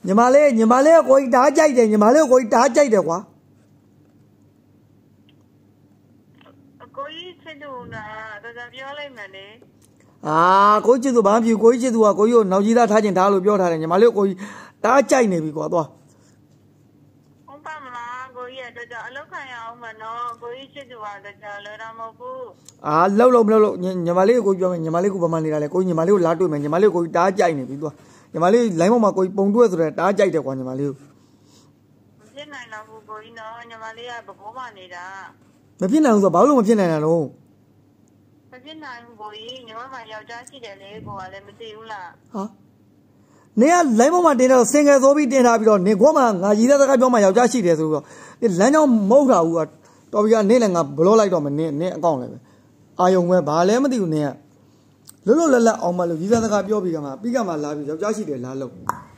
ညီမလေးကိုကြီးတားကြိုက်တယ်ညီမလေးကိုကြီးတားကြိုက်တယ်ကွာကိုကြီးချစ်သူနာတော်ပြောလိုက်မယ်လေကိုကြီးချစ်သူဘာဖြစ်ကိုကြီးချစ်သူကကိုကြီးကိုနောက်ကြီးသားထားချင်ထားလို့ပြောထားတယ်ညီမလေးကိုကြီးတားကြိုက်နေပြီကွာသွားဟုတ်ပါမလားကိုကြီးကတော်အလောက်ခံရအောင်မနော်ကိုကြီးချစ်သူကတော်လွယ်တာမဟုတ်ဘူးလောက်မလို့ညီမလေးကိုပြောမယ်ညီမလေးကိုဘာမှနေတာလဲကိုကြီးညီမလေးကိုလာတွေ့မယ်ညီမလေးကိုကြီးတားကြိုက်နေပြီသွားညီမလေးလိုင်းပေါ်မှာကိုကြီးပုံတွဲဆိုတော့တားကြိုက်တယ်ကွာညီမလေးကိုမဖြစ်နိုင်တော့ဘူးကိုကြီးနော်ညီမလေးကဘဘောမှနေတာမဖြစ်နိုင်ဘူးဆိုတော့ဘာလို့မဖြစ်နိုင်တာလဲမဖြစ်နိုင်ဘူးကိုကြီးညီမမှယောက်ျားရှိတယ်လေကိုကလည်းမသိဘူးလားနေကလိုင်းပေါ်မှာတင်တော့စင်ငယ်ဆိုပြီးတင်ထားပြီးတော့နေကွာမှာငါရည်သားစကားပြောမှယောက်ျားရှိတယ်ဆိုတော့ဒီလမ်းကြောင်းမဟုတ်တာဘူးကတော်ပြီကနေလည်းငါဘလော့လိုက်တော့မနေအကောင့်လည်းပဲအာယုံပဲဘာလဲမသိဘူးနေကလွတ်လွတ်လပ်လပ်အောင်မလို့ရည်သားစကားပြောပြီးကမှလာပြီးယောက်ျားရှိတယ်လားလို့